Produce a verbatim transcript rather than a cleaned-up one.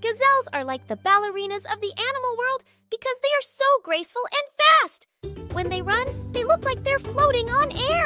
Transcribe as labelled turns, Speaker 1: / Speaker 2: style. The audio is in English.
Speaker 1: Gazelles are like the ballerinas of the animal world because they are so graceful and fast. When they run, they look like they're floating on air.